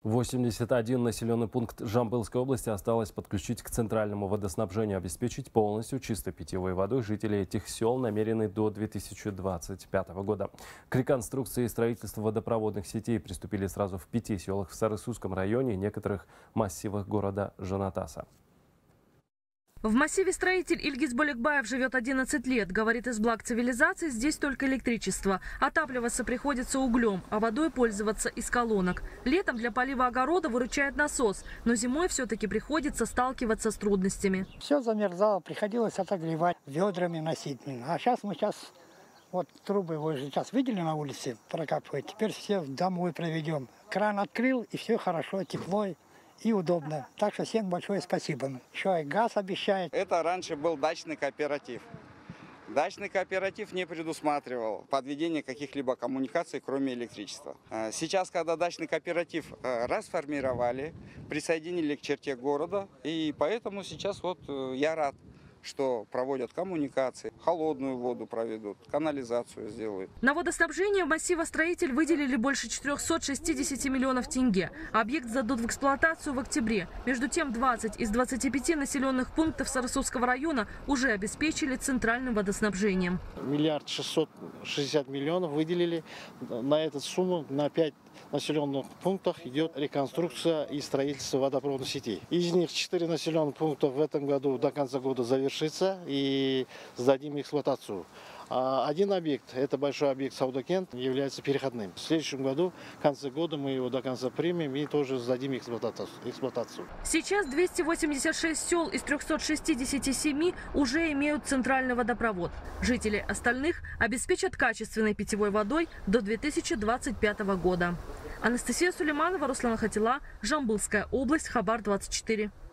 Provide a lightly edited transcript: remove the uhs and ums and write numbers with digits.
81 населенный пункт Жамбылской области осталось подключить к центральному водоснабжению, обеспечить полностью чистой питьевой водой жителей этих сел намерены до 2025 года. К реконструкции и строительству водопроводных сетей приступили сразу в 5 селах в Сарысусском районе и некоторых массивах города Жанатаса. В массиве строитель Ильгиз Боликбаев живет 11 лет. Говорит, из благ цивилизации здесь только электричество. Отапливаться приходится углем, а водой пользоваться из колонок. Летом для полива огорода выручает насос, но зимой все-таки приходится сталкиваться с трудностями. Все замерзало, приходилось отогревать, ведрами носить. А сейчас вот трубы вы же сейчас видели на улице, прокапывают. Теперь все домой проведем. Кран открыл, и все хорошо, тепло и удобно. Так что всем большое спасибо. Еще и газ обещает. Это раньше был дачный кооператив. Дачный кооператив не предусматривал подведение каких-либо коммуникаций, кроме электричества. Сейчас, когда дачный кооператив расформировали, присоединили к черте города, и поэтому сейчас вот я рад, что проводят коммуникации, холодную воду проведут, канализацию сделают. На водоснабжение массивостроитель выделили больше 460 миллионов тенге. Объект сдадут в эксплуатацию в октябре. Между тем, 20 из 25 населенных пунктов Сарысусского района уже обеспечили центральным водоснабжением. 1 660 миллионов выделили. На эту сумму на 5 населенных пунктах идет реконструкция и строительство водопроводных сетей. Из них 4 населенных пункта в этом году до конца года завершится и сдадим эксплуатацию. А один объект, это большой объект Саудакент, является переходным. В следующем году, в конце года, мы его до конца примем и тоже сдадим эксплуатацию. Сейчас 286 сел из 367 уже имеют центральный водопровод. Жители остальных обеспечат качественной питьевой водой до 2025 года. Анастасия Сулейманова, Руслан Хатила, Жамбылская область, Хабар 24.